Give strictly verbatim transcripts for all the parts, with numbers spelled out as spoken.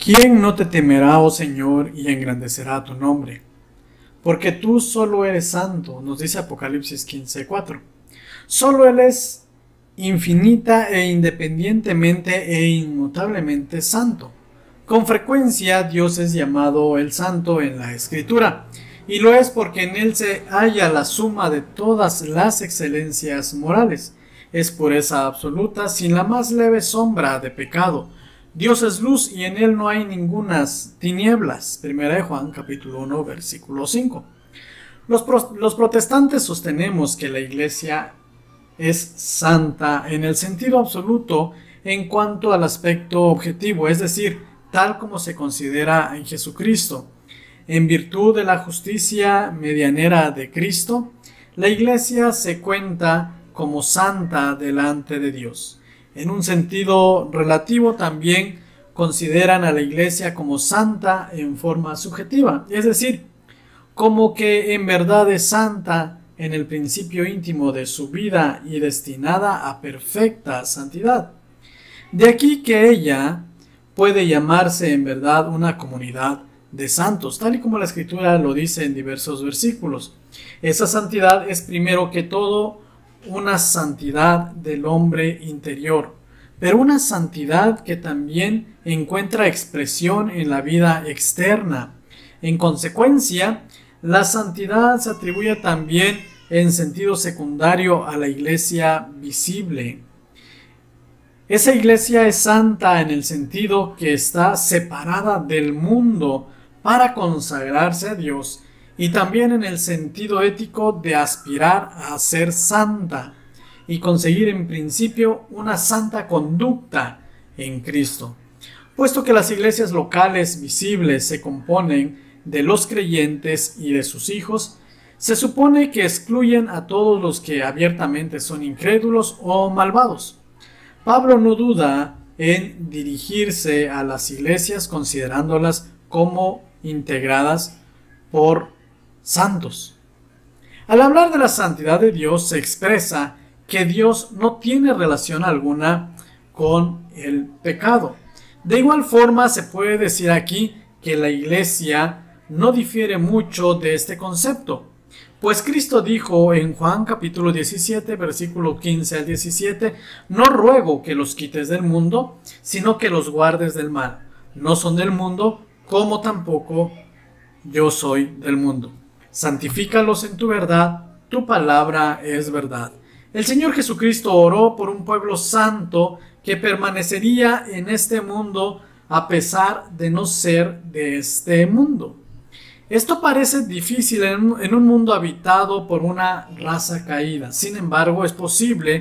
¿Quién no te temerá, oh Señor, y engrandecerá tu nombre? Porque tú solo eres santo, nos dice Apocalipsis quince cuatro. Solo Él es infinita e independientemente e inmutablemente santo. Con frecuencia Dios es llamado el Santo en la Escritura, y lo es porque en Él se halla la suma de todas las excelencias morales. Es pureza absoluta, sin la más leve sombra de pecado. Dios es luz y en Él no hay ningunas tinieblas. Primera de Juan, capítulo uno, versículo cinco. Los, pro los protestantes sostenemos que la Iglesia es santa en el sentido absoluto en cuanto al aspecto objetivo, es decir, tal como se considera en Jesucristo. En virtud de la justicia medianera de Cristo, la Iglesia se cuenta como santa delante de Dios. En un sentido relativo también consideran a la Iglesia como santa en forma subjetiva, es decir, como que en verdad es santa en el principio íntimo de su vida y destinada a perfecta santidad. De aquí que ella puede llamarse en verdad una comunidad de santos, tal y como la Escritura lo dice en diversos versículos. Esa santidad es primero que todo una santidad del hombre interior, pero una santidad que también encuentra expresión en la vida externa. En consecuencia, la santidad se atribuye también en sentido secundario a la iglesia visible. Esa iglesia es santa en el sentido que está separada del mundo para consagrarse a Dios, y también en el sentido ético de aspirar a ser santa y conseguir en principio una santa conducta en Cristo. Puesto que las iglesias locales visibles se componen de los creyentes y de sus hijos, se supone que excluyen a todos los que abiertamente son incrédulos o malvados. Pablo no duda en dirigirse a las iglesias considerándolas como integradas por santos. Al hablar de la santidad de Dios se expresa que Dios no tiene relación alguna con el pecado. De igual forma se puede decir aquí que la iglesia no difiere mucho de este concepto, pues Cristo dijo en Juan capítulo diecisiete, versículo quince al diecisiete, no ruego que los quites del mundo, sino que los guardes del mal. No son del mundo, como tampoco yo soy del mundo. Santifícalos en tu verdad, tu palabra es verdad. El Señor Jesucristo oró por un pueblo santo que permanecería en este mundo a pesar de no ser de este mundo. Esto parece difícil en un, en un mundo habitado por una raza caída. Sin embargo, es posible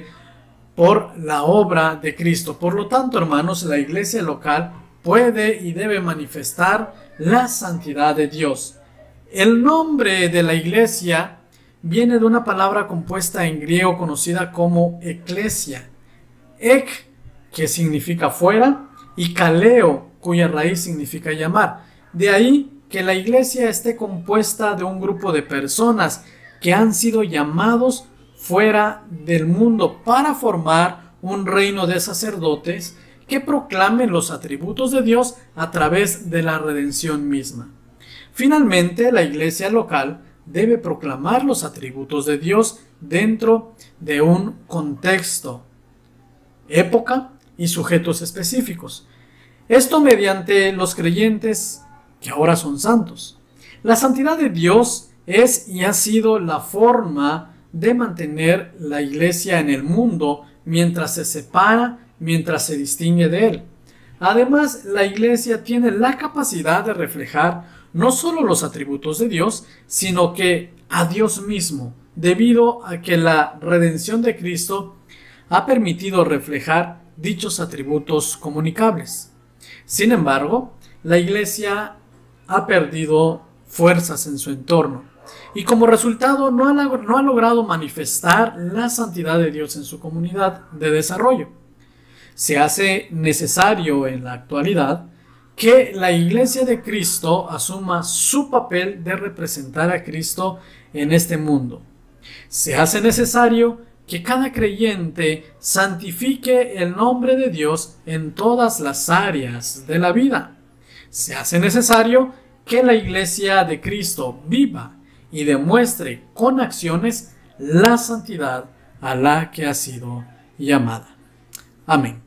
por la obra de Cristo. Por lo tanto, hermanos, la iglesia local puede y debe manifestar la santidad de Dios. El nombre de la iglesia viene de una palabra compuesta en griego conocida como eclesia. Ek, que significa fuera, y kaleo, cuya raíz significa llamar. De ahí que la iglesia esté compuesta de un grupo de personas que han sido llamados fuera del mundo para formar un reino de sacerdotes que proclamen los atributos de Dios a través de la redención misma. Finalmente, la iglesia local debe proclamar los atributos de Dios dentro de un contexto, época y sujetos específicos. Esto mediante los creyentes que ahora son santos. La santidad de Dios es y ha sido la forma de mantener la iglesia en el mundo mientras se separa, mientras se distingue de él. Además, la iglesia tiene la capacidad de reflejar no solo los atributos de Dios, sino que a Dios mismo, debido a que la redención de Cristo ha permitido reflejar dichos atributos comunicables. Sin embargo, la iglesia ha perdido fuerzas en su entorno y como resultado no ha, no ha logrado manifestar la santidad de Dios en su comunidad de desarrollo. Se hace necesario en la actualidad que la iglesia de Cristo asuma su papel de representar a Cristo en este mundo. Se hace necesario que cada creyente santifique el nombre de Dios en todas las áreas de la vida. se hace necesario que la Iglesia de Cristo viva y demuestre con acciones la santidad a la que ha sido llamada. Amén.